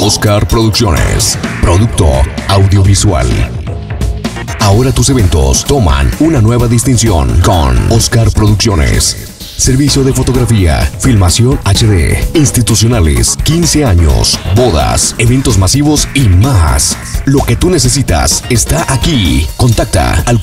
Oscar Producciones, producto audiovisual. Ahora tus eventos toman una nueva distinción con Oscar Producciones. Servicio de fotografía, filmación HD, institucionales, 15 años, bodas, eventos masivos y más. Lo que tú necesitas está aquí. Contacta al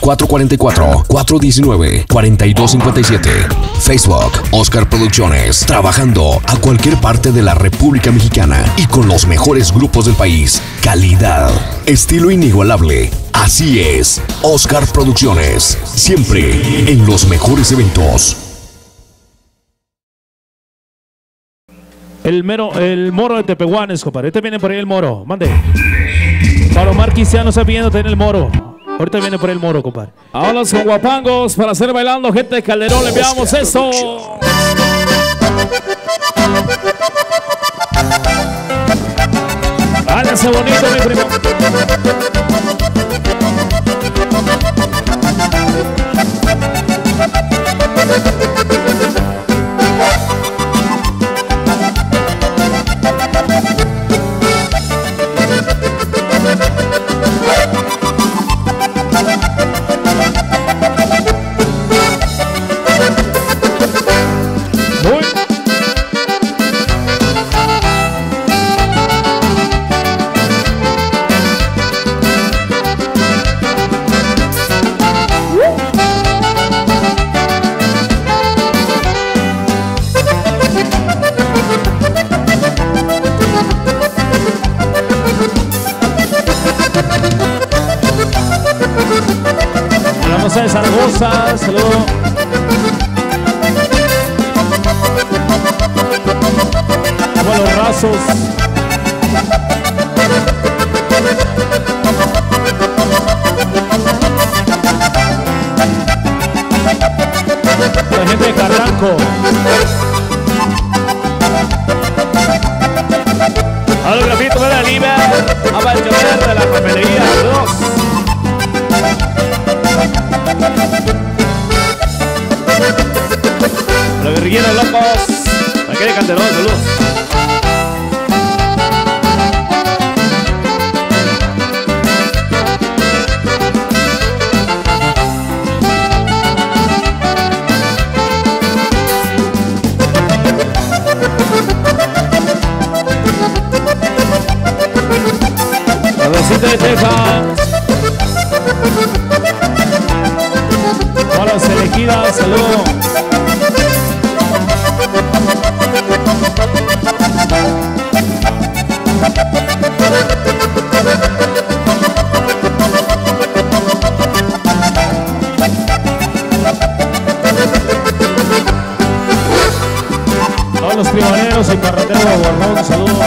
444-419-4257. Facebook, Oscar Producciones. Trabajando a cualquier parte de la República Mexicana y con los mejores grupos del país. Calidad, estilo inigualable. Así es, Oscar Producciones. Siempre en los mejores eventos. El moro de Tepehuanes, compadre. Ahorita viene por ahí el moro. Mande. Para Omar Cristiano está pidiendo tener el moro. Ahorita viene por ahí el moro, compadre. Vámonos con guapangos para hacer bailando. Gente de Calderón, le enviamos esto. Hágase bonito, mi primo. De Zaragoza, saludo. Buenos rasos. La gente de Carranco. A los grafitos de la Liber. A Valchover de la papelería. Saludos. La guerrillera locos. Aquí de Calderón, saludos. La vecita de Texas. Hola, Selequida, saludos. Todos los primaneros y carreteros de Guardón, saludos.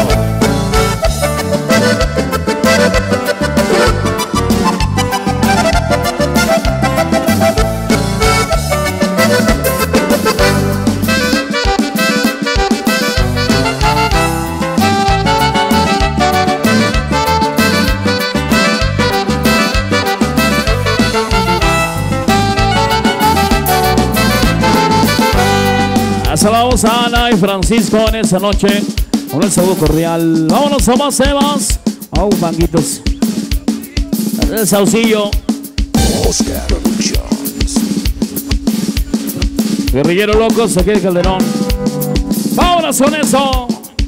Saludos a Ana y Francisco en esa noche. Un saludo cordial. Vámonos a más temas. Manguitos. El Saucillo. Oscar Productions. Guerrillero locos, aquí de Calderón. Vámonos con eso.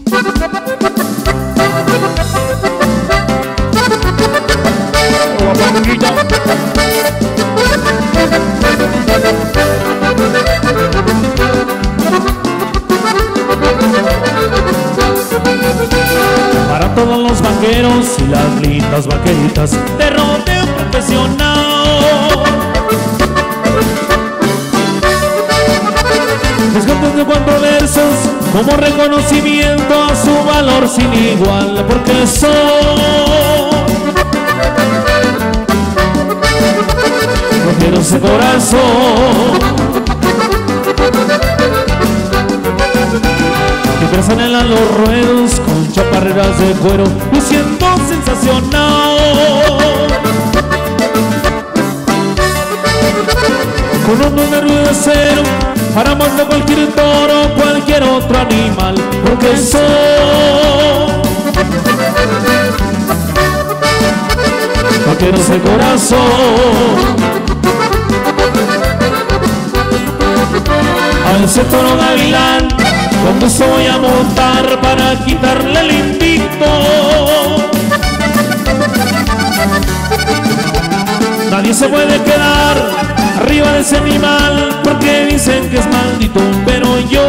Guapanguito. Para todos los vaqueros y las lindas vaqueritas de rodeo profesional, les canto 4 versos como reconocimiento a su valor sin igual, porque son vaqueros de corazón que crecen en los ruedos con chaparreras de cuero, luciendo sensacional. Con un nervio de acero para mandar cualquier toro, cualquier otro animal, porque son vaqueros de corazón. A ese toro gavilán con gusto voy a montar para quitarle el invicto. Nadie se puede quedar arriba de ese animal porque dicen que es maldito, pero yo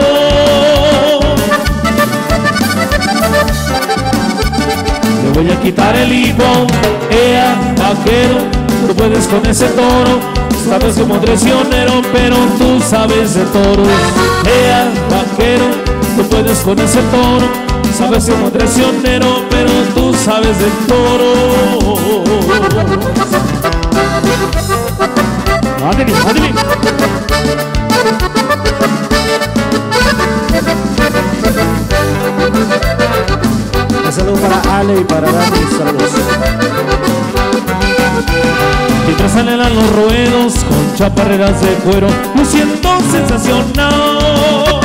le voy a quitar el hipo. Ea, vaquero, tú puedes con ese toro. Sabes como traicionero, pero tú sabes de toros. Ea, vaquero, tú puedes con ese toro. Sabes como traicionero, pero tú sabes de toro. Ándale, ándale. Un saludo para Ale y para Dani, saludos. Mientras salen a los ruedos con chaparreras de cuero, luciendo sensacional.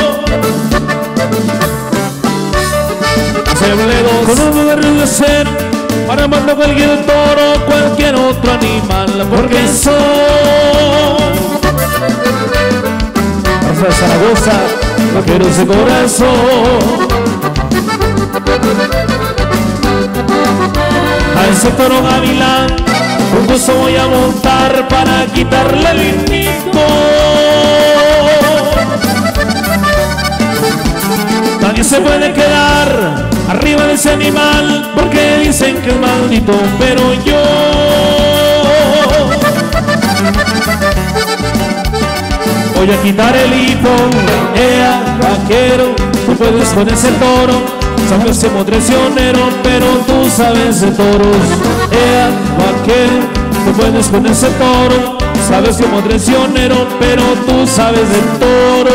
Con un barrio de ser para matar cualquier toro, cualquier otro animal, porque son Raza de Zaragoza, vaqueros de corazón. A ese toro gavilán con gusto voy a montar para quitarle el invicto. Nadie se puede quedar arriba de ese animal porque dicen que es maldito, pero yo voy a quitar el hipo. Ea, vaquero, tú puedes con ese toro. Sabes como traicionero, pero tú sabes de toros. Ea, vaquero, tú puedes con ese toro. Sabes como traicionero, pero tú sabes de toro.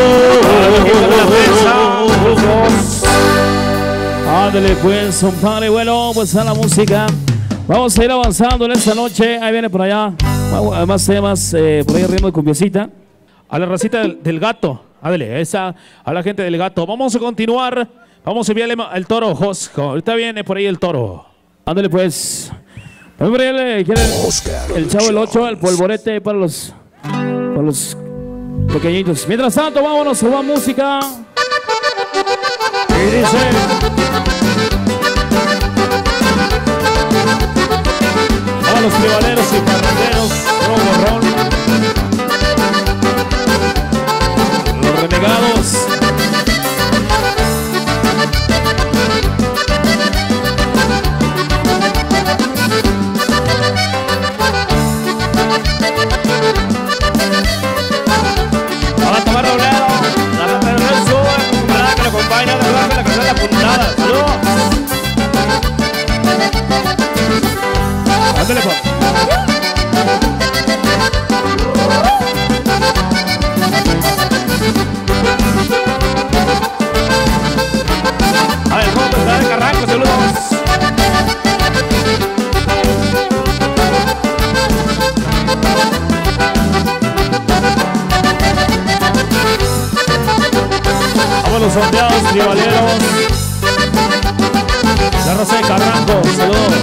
Ándale pues, compadre. Bueno, pues a la música. Vamos a ir avanzando en esta noche. Ahí viene por allá más temas, por ahí ritmo de cumbiecita. A la racita del gato. Ándale, esa, a la gente del gato. Vamos a continuar. Vamos a enviarle el toro Josco. Ahorita viene por ahí el toro. Ándale pues. También por ahí quiere el chavo el 8, el polvorete para los pequeñitos. Mientras tanto, vámonos a jugar música. Y dice... A los tribaleros y parranderos, borrón. Los renegados. Ándale, pa. A ver, ¿cómo te da de Carranco? Saludos. Vamos los sondeados, tribaleros. La raza de Carranco, saludos.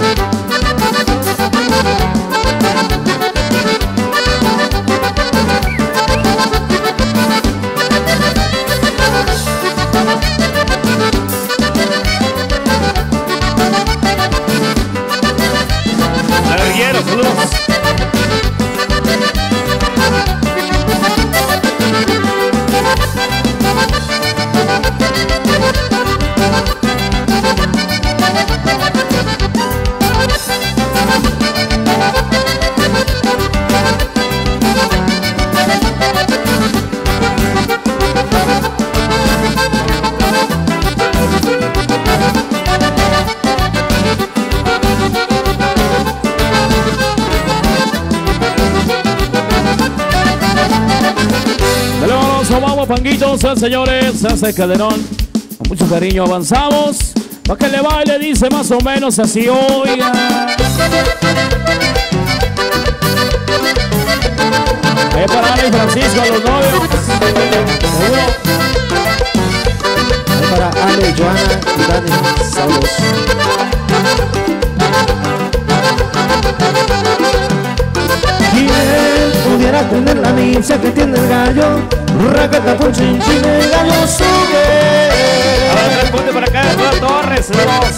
Panguitos, señores, se hace Calderón. Con mucho cariño avanzamos. Pa' que le baile, dice más o menos así, oiga. Para Ale y Francisco, los novios. ¿Seguro? Para Ale, Joana y Dani, saludos. dicha que tiene el gallo. Racata pum chin chin, el gallo sube. A ver, responde por acá, Eduardo Torres, saludos.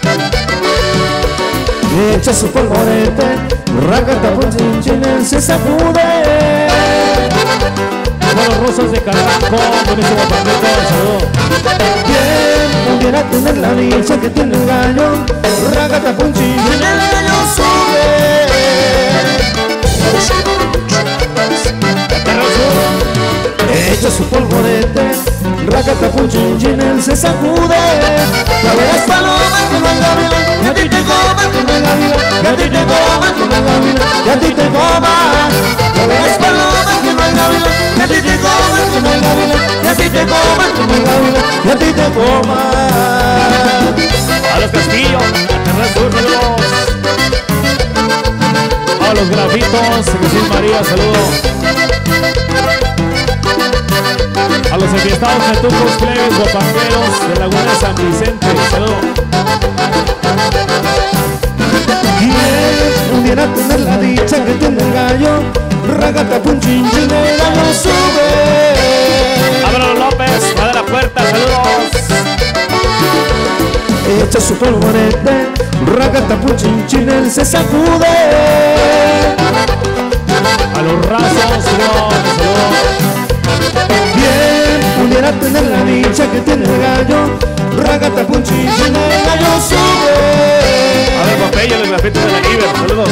Echa su polvorete, racata pum chin chin, él se sacude. Los rusos de Carranco, buenísimo pandeco, saludos. Bien, pudiera tener la dicha que tiene el gallo. Racata pum chin chin, el gallo sube. Echa su polvorete, racata pum chin chin, él se sacude. Ya verás paloma que no hay gavila, y a ti te coma que no hay gavila, y a ti te coma que no hay gavila, y a ti te coma. Ya verás paloma que no hay gavila, y a ti te coma que no hay gavila, y a ti te coma que no hay gavila, y a ti te coma. A los Castillos, saludos. A los Grafitos, Jesús María, saludos. A los enfiestados metucos, plebes, guapangueros de Laguna San Vicente, saludos. ¿Quién pudiera tener la dicha que tiene el gallo? Racata pum chin chin, el gallo sube. Álvaro López, va de la puerta, saludos. Echa su polvorete, racata pum chin chin, él se sacude. A los rasos, saludos. Bien pudiera tener la dicha que tiene el gallo. Racata pum chin chin, el gallo sube. A ver, Popeye, los Grafitos de la Liber, saludos.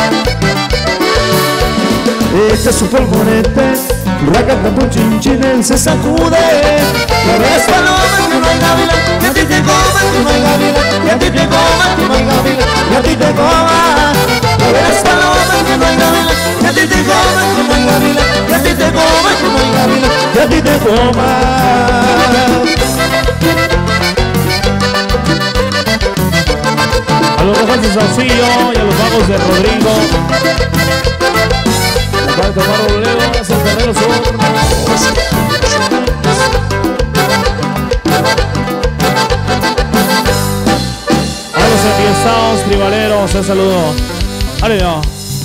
Echa su polvorete, racata pum chin chin, él se sacude. Ya ves paloma que no hay gavila, y a ti te coma que no hay gavila, y a ti te coma que no hay gavila, y a ti te coma. Ya ves paloma que no hay gavila, y a ti te coma que no hay gavila, y a ti te coma que no hay gavila, y a ti te coma. A los Rojas de Saucillo y a los Vagos de Rodrigo. La cual tomar Robledo, San Fernando Sur. A los enfiestados tribaleros, un saludo. ¡Ale, no!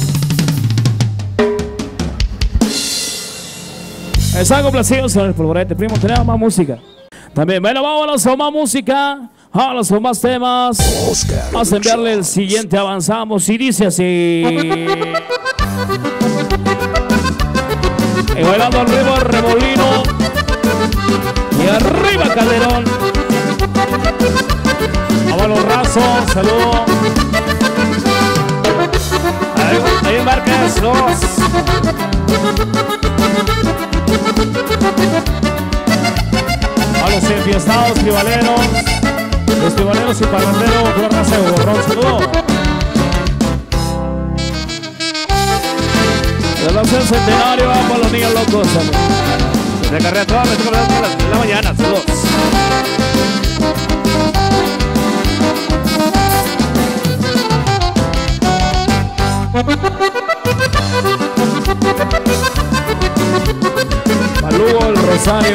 Están complacidos con el polvorete, primo. Tenemos más música. También, bueno, vámonos con más música. Vámonos con más temas. Vamos a enviarle el siguiente, avanzamos y dice así. Y bailando arriba Remolino. Y arriba Calderón. Vamos a los rasos, saludos. Ahí Márquez, dos. A los enfiestados tribaleros. Los tribaleros y parranderos, con raza de borrón, saludos. De los centenario, vamos a los niños locos, saludos. De carrera toda, me toca en la mañana, saludos. Malugo, el Rosario.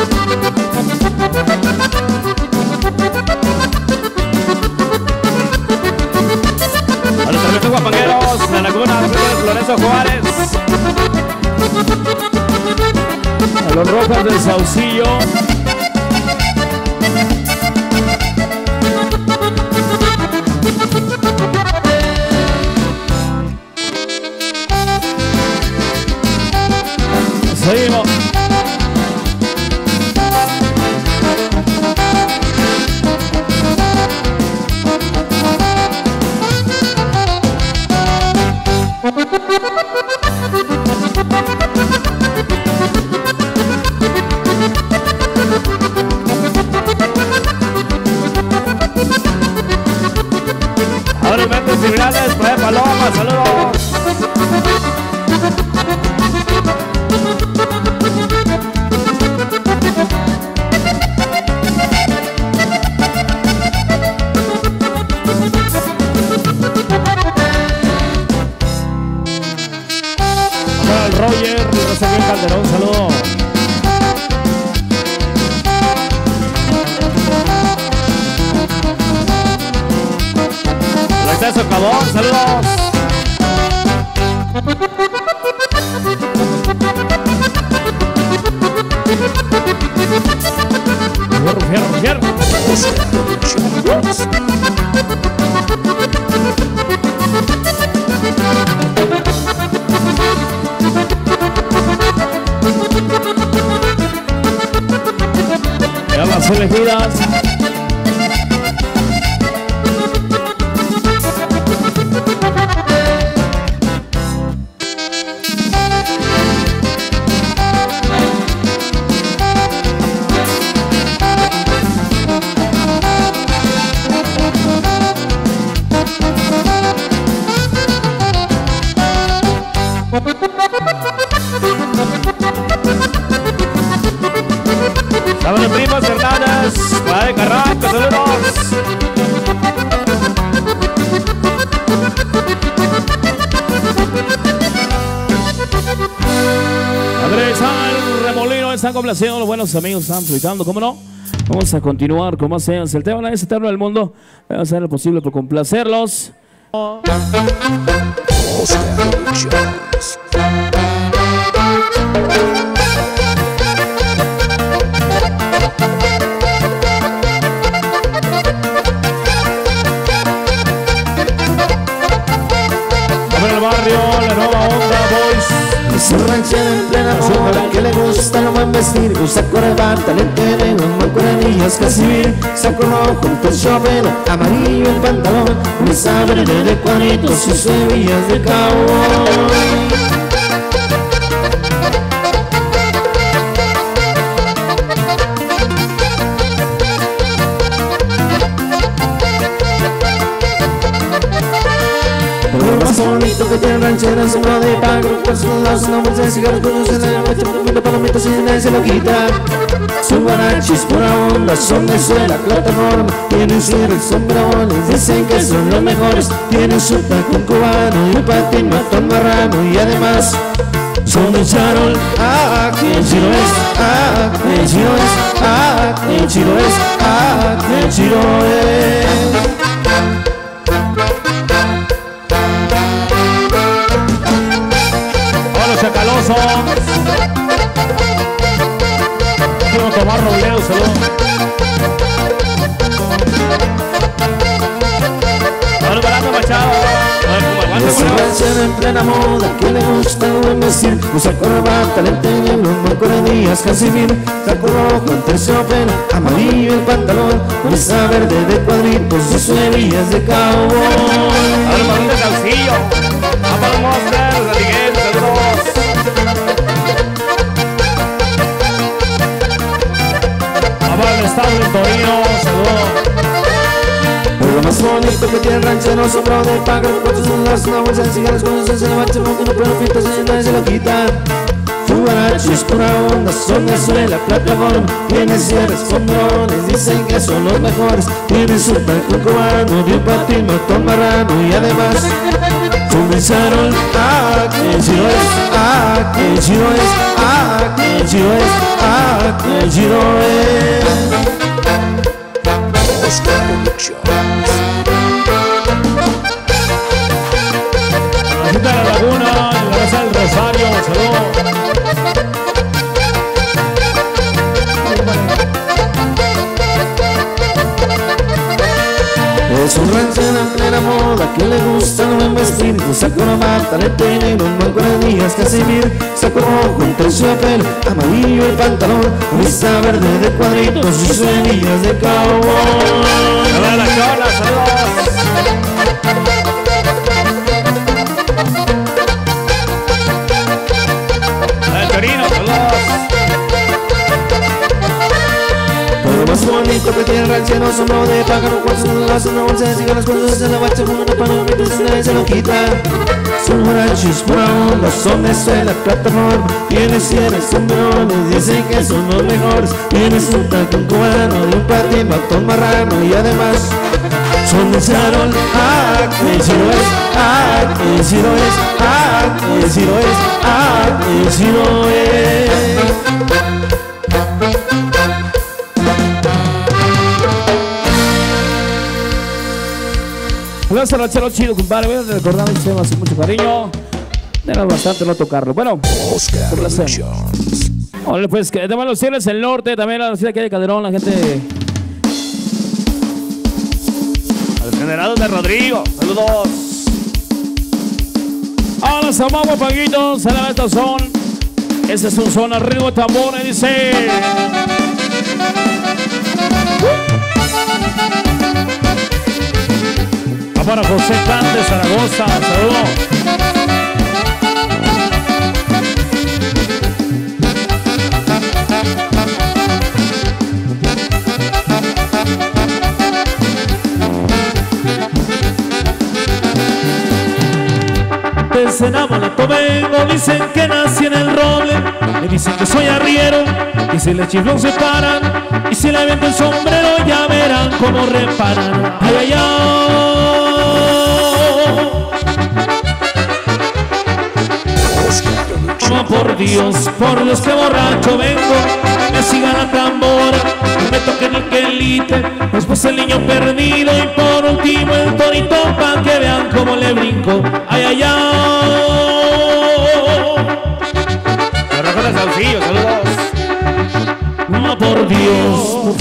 A los tremendo guapangueros, la Laguna, Lorenzo Juárez. A los Rojas del Saucillo. Seguimos. Ahora metes finales, pues Paloma, saludos. Para el Roger, Rosario Calderón, saludos. Eso acabó, saludos. Fierro. Ya las elegidas. Saludos primos, hermanas, va de Carranco, saludos. Andrés al Remolino están complaciendo, los buenos amigos están gritando, ¿cómo no? Vamos a continuar con más señas. El tema es eterno del mundo. Vamos a hacer lo posible por complacerlos. El barrio, la nueva onda, boys. Es un ranchero en plena moda que le gusta lo buen vestir. Usa corbata, lente negro, mancuernillas, casi saco rojo, un terciopelo amarillo, el pantalón, camisa verde de cuadritos y semillas de cowboy. Bonito que tiene ranchera, sombrero de pájaro, por sus lados una bolsa de cigarros, con luz en la noche, comiendo palomitas y nadie se lo quita. Son guarachis pura onda, son de suela, plataforma, tienen cierres, sombrerones, dicen que son los mejores. Tienen su tacón cubano y un patín matón marrano y además son de charol. Ah, que chido es, ah, que chido es, ah, que chido es, ah, que chido es. Chacaloso. Quiero tomar Robledo, saludos. Ahora barato, Machado. Es un ranchero en plena moda que le gusta lo buen vestir. Usa corbata, lente negro, mancuernillas, casimir, saco rojo, el terciopelo amarillo, el pantalón, camisa verde de cuadritos y suerillas de cowboy. Ahora balón de calcillo. Vamos a mostrar, Rodríguez, saludos. Al estado de Torino, saludos. Pero lo más bonito que tiene el ranchero, sombrero de pájaro, con sus lados una bolsa de cigarros, con luces en la bacha, con una pelotita y nadie se lo quita. Guarachis pura onda, son de suela, plataforma, tiene cierres, sombrerones, dicen que son los mejores. Tiene su tacón cubano, de un patín, matón marrano y además comenzaron. Ah, que chido es, ah, que chido es, ah, que chido es, ah, que chido es. La gente de la Laguna, la raza del Rosario, saludos. Es un ranchero en plena moda que le gusta lo buen vestir. Usa corbata, lente negro, mancuernillas, casimir, saco rojo, un terciopelo amarillo, el pantalón, camisa verde de cuadritos y suerillas de cowboy. Hola, la Chola, saludos. El Torino, saludos. Lo más bonito que tiene el ranchero, sombrero de pájaro, con sus lados una bolsa de cigarros, con luces en la bacha, con una palomita y nadie se lo quita. Son guarachis pura onda, son de suela, plataforma, tiene cierres, sombrerones, dicen que son los mejores. Tiene su tacón cubano, de un patín, matón marrano y además son de charol. Ah, que chido es, ah, que chido es, ah, que chido es, ah, que chido es. Gracias al ranchero chido, compadre. Voy a recordar este tema con mucho cariño. Era bastante no tocarlo. Bueno, Oscar Productions. Hola, pues, que además los cielos del norte, también la ciudad aquí de Calderón, la gente Federados de Rodrigo. Saludos. Ahora se vamos, Paguitos. Se la esta son. Ese es un son al ritmo de tambores, dice. Para José Can de Zaragoza, saludos. Desde enamorado vengo, dicen que nací en el roble, me dicen que soy arriero, y si le chiflón se paran, y si le aviento el sombrero ya verán cómo reparan. Ay, ay, ay. Oh, por Dios, que borracho vengo, me siga la tambora, me toquen el quelite, después el niño perdido y por último el torito pa' que vean cómo le brinco. Ay, ay, ay. Los Rojos de Saucillo, saludos. No, por Dios.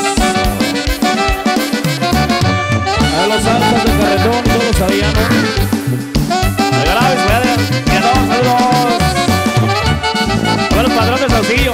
A los altos de Carretón, todos los sabíamos. Saludos. A los padrones de Saucillo.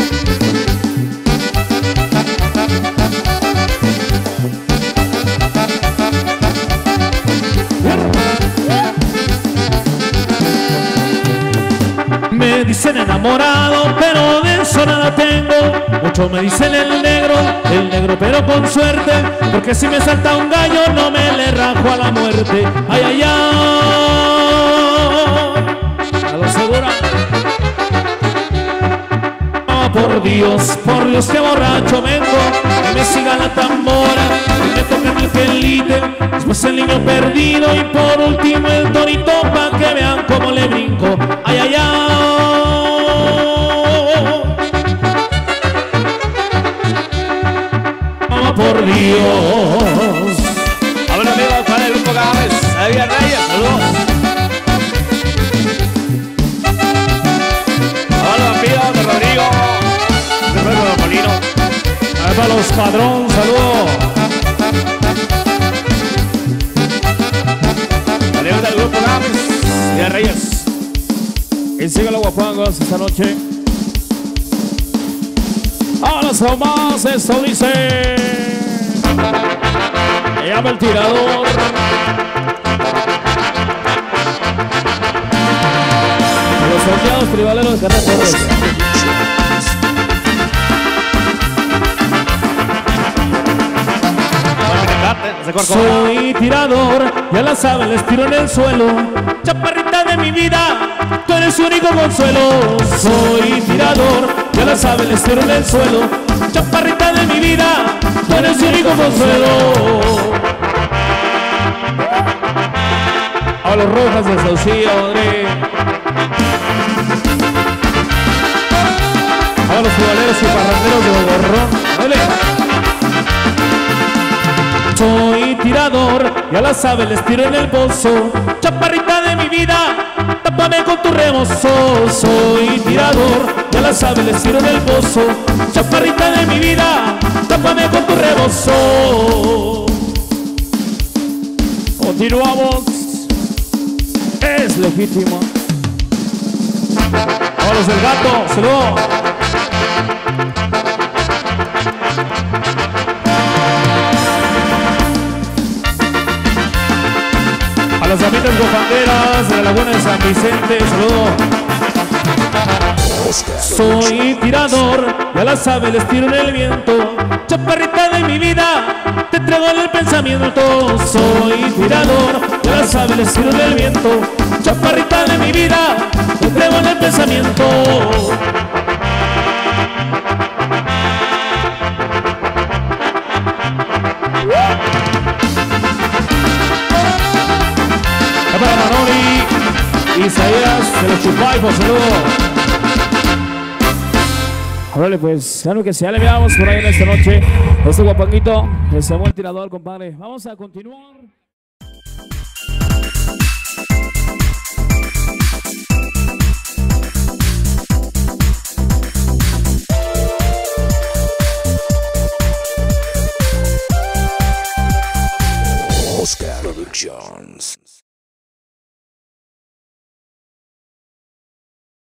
Me dicen enamorado, pero de eso nada tengo. Muchos me dicen el negro pero con suerte, porque si me salta un gallo no me le rajo a la muerte. Ay, ay, ay. A lo segura. Oh, por Dios, que borracho vengo, que me siga la tambora, que me toquen el quelite, después el niño perdido y por último el torito pa' que vean cómo le brinco. Ay, ay, ay. Oh, por Dios. A ver, amigos, para el grupo Gámez, Javier Reyes, saludos. A los amigos de Rodrigo, de Pedro de Molino. A ver, para los Padrón, saludos. Amigos del grupo Gámez, Javier Reyes. Y sigue los guapangos esta noche. Ahora son más, esto dice. Llama el tirador. Los soldados tribaleros de Carlos Torres. Soy tirador, ya la sabes, les tiro en el suelo. Chaparrita de mi vida, tú eres su único consuelo. Soy tirador, ya la sabes, les tiro en el suelo. Chaparrita de mi vida, tú eres su único consuelo. A los Rojas de Saucillo, André. A los jugadores y parranderos de Bogorrón. Dale. Soy tirador, ya la sabes, les tiro en el pozo. Chaparrita de mi vida, tápame con tu rebozo. Soy tirador, ya la sabes, les tiro en el pozo. Chaparrita de mi vida, tápame con tu rebozo. Continuamos. Es legítimo. A los del Gato, saludos. A las amigas gofanderas de la Laguna de San Vicente, saludos. Soy tirador, ya la sabes, les tiro en el viento. Chaparrita de mi vida, te entrego en el pensamiento. Soy tirador, ya la sabes, les tiro en el viento. Chaparrita de mi vida, te entrego en el pensamiento. Para Manoli, Isaías de los Chupaipos, saludos. Órale, pues, claro que sí, ya le veamos por ahí en esta noche. Este guapanguito, el Samuel Tirador, compadre. Vamos a continuar. Oscar Productions.